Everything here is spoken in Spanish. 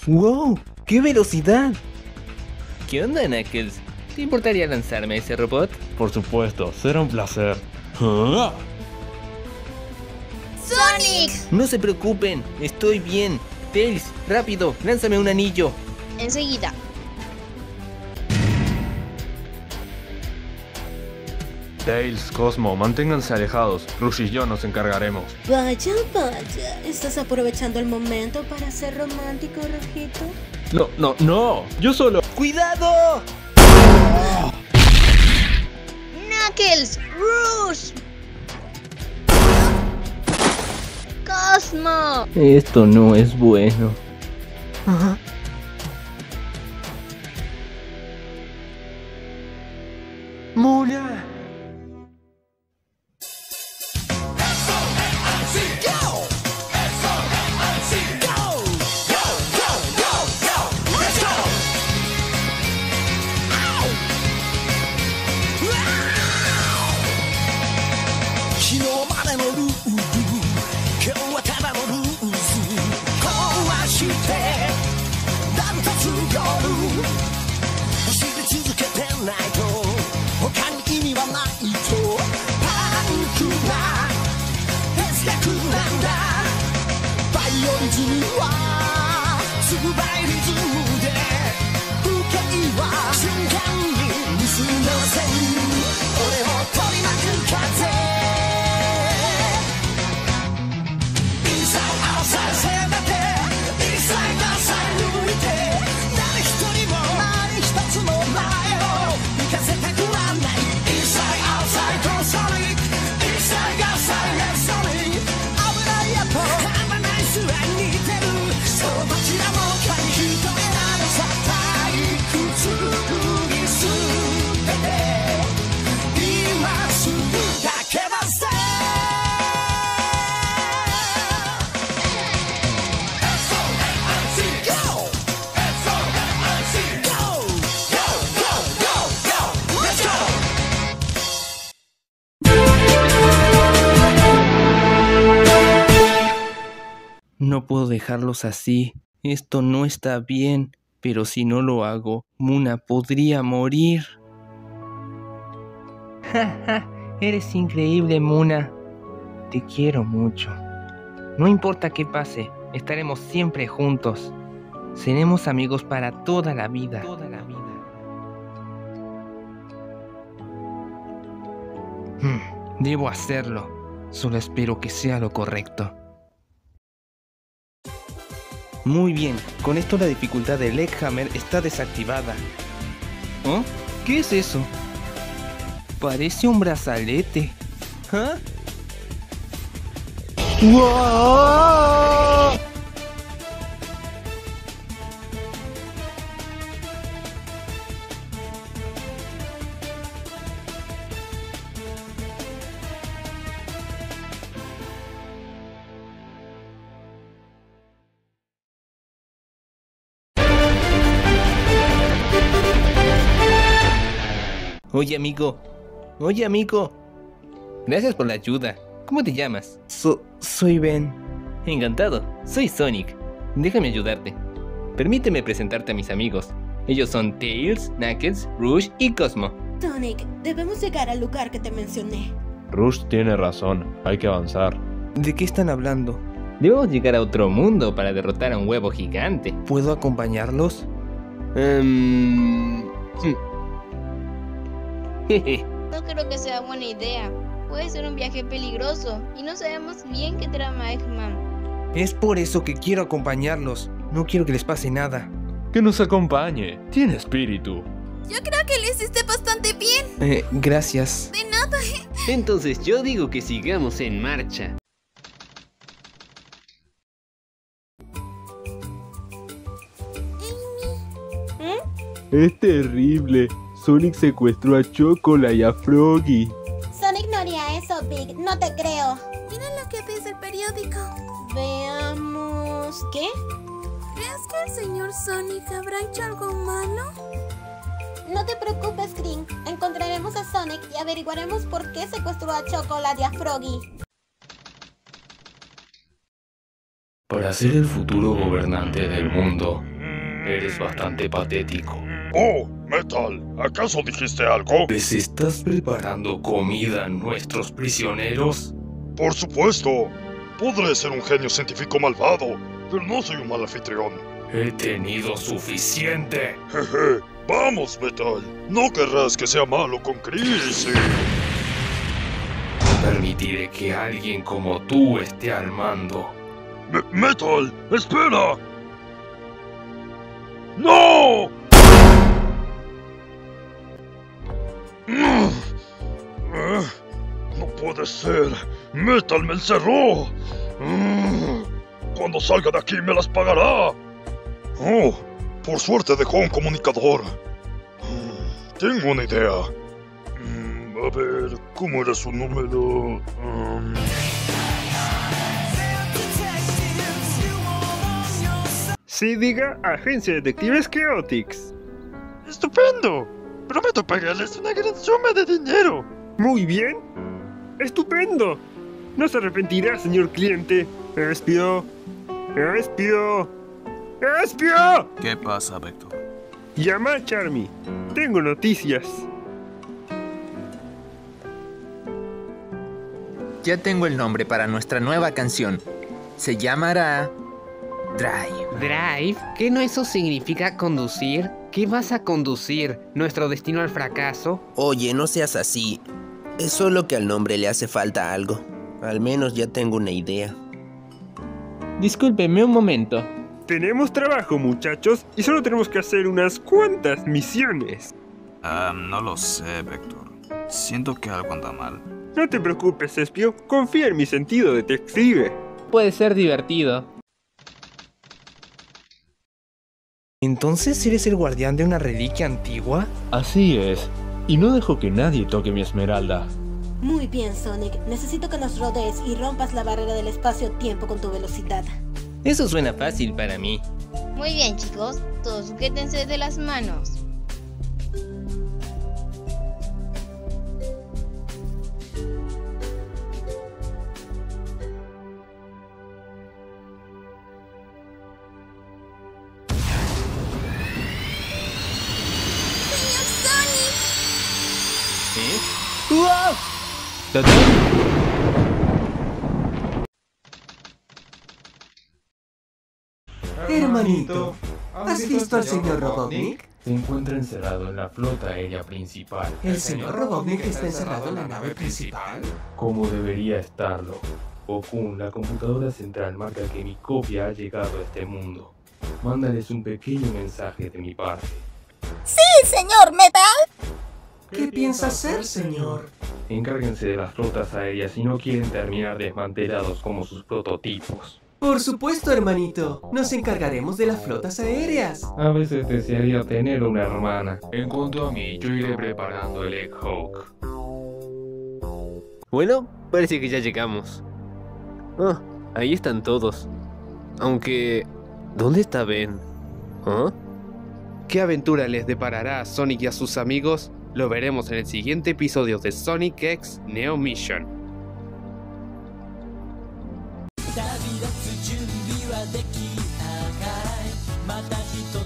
¡Wow! ¡Qué velocidad! ¿Qué onda, Knuckles? ¿Te importaría lanzarme a ese robot? Por supuesto, será un placer. ¡Sonic! No se preocupen, estoy bien. Tails, rápido, lánzame un anillo. Enseguida. Tails, Cosmo, manténganse alejados. Rush y yo nos encargaremos. Vaya, vaya. ¿Estás aprovechando el momento para ser romántico, Rojito? No. Yo solo. ¡Cuidado! Knuckles, Rush. Cosmo. Esto no es bueno. ¡Muna! No puedo dejarlos así. Esto no está bien. Pero si no lo hago, Muna podría morir. Jaja, eres increíble, Muna. Te quiero mucho. No importa qué pase, estaremos siempre juntos. Seremos amigos para toda la vida. Debo hacerlo. Solo espero que sea lo correcto. Muy bien, con esto la dificultad del Egghammer está desactivada. ¿Oh? ¿Qué es eso? Parece un brazalete. ¿Ah? ¡Wow! Oye, amigo. Gracias por la ayuda. ¿Cómo te llamas? Soy Ben. Encantado. Soy Sonic. Déjame ayudarte. Permíteme presentarte a mis amigos. Ellos son Tails, Knuckles, Rush y Cosmo. Sonic, debemos llegar al lugar que te mencioné. Rush tiene razón. Hay que avanzar. ¿De qué están hablando? Debemos llegar a otro mundo para derrotar a un huevo gigante. ¿Puedo acompañarlos? No creo que sea buena idea. Puede ser un viaje peligroso y no sabemos bien qué trama Eggman. Es por eso que quiero acompañarlos. No quiero que les pase nada. Que nos acompañe. Tiene espíritu. Yo creo que lo hiciste bastante bien. Gracias. De nada. Entonces yo digo que sigamos en marcha. Es terrible. Sonic secuestró a Chocola y a Froggy. Sonic no haría eso, Big. No te creo. Mira lo que dice el periódico. Veamos... ¿Qué? ¿Crees que el señor Sonic habrá hecho algo malo? No te preocupes, Green. Encontraremos a Sonic y averiguaremos por qué secuestró a Chocola y a Froggy. Para ser el futuro gobernante del mundo, Eres bastante patético. Oh, Metal, ¿acaso dijiste algo? ¿Les estás preparando comida a nuestros prisioneros? Por supuesto. Podré ser un genio científico malvado, pero no soy un mal anfitrión. He tenido suficiente. Jeje. Vamos, Metal. No querrás que sea malo con Chris. Permitiré que alguien como tú esté al mando. Metal, espera. ¡No! No puede ser. Metal me encerró. Cuando salga de aquí me las pagará. Oh, por suerte dejó un comunicador. Tengo una idea. A ver, ¿cómo era su número? Sí, diga Agencia de Detectives Chaotix. ¡Estupendo! Prometo pagarles una gran suma de dinero. Muy bien. ¡Estupendo! No se arrepentirá, señor cliente. ¡Espio! ¡Espio! ¡Espio! ¿Qué pasa, Vector? Llama a Charmy. Tengo noticias. Ya tengo el nombre para nuestra nueva canción. Se llamará Drive. ¿Drive? ¿Qué no eso significa conducir? ¿Qué vas a conducir? ¿Nuestro destino al fracaso? Oye, no seas así. Es solo que al nombre le hace falta algo. Al menos ya tengo una idea. Discúlpeme un momento. Tenemos trabajo, muchachos, y solo tenemos que hacer unas cuantas misiones. No lo sé, Vector. Siento que algo anda mal. No te preocupes, Espio. Confía en mi sentido detective. Puede ser divertido. ¿Entonces eres el guardián de una reliquia antigua? Así es. Y no dejo que nadie toque mi esmeralda. Muy bien, Sonic. Necesito que nos rodees y rompas la barrera del espacio-tiempo con tu velocidad. Eso suena fácil para mí. Muy bien, chicos. Todos sujétense de las manos. Hermanito, ¿has visto al señor Robotnik? Se encuentra encerrado en la flota aérea principal. ¿El señor Robotnik está encerrado en la nave principal? Como debería estarlo. Okun, la computadora central, marca que mi copia ha llegado a este mundo. Mándales un pequeño mensaje de mi parte. ¡Sí, señor Metal! ¿Qué piensa hacer, señor? Encárguense de las flotas aéreas y no quieren terminar desmantelados como sus prototipos. Por supuesto, hermanito. Nos encargaremos de las flotas aéreas. A veces desearía tener una hermana. En cuanto a mí, yo iré preparando el Egghawk. Bueno, parece que ya llegamos. Ah, ahí están todos. Aunque... ¿dónde está Ben? ¿Ah? ¿Qué aventura les deparará a Sonic y a sus amigos? Lo veremos en el siguiente episodio de Sonic X Neo Mission. 旅立つ準備はできたかいまた一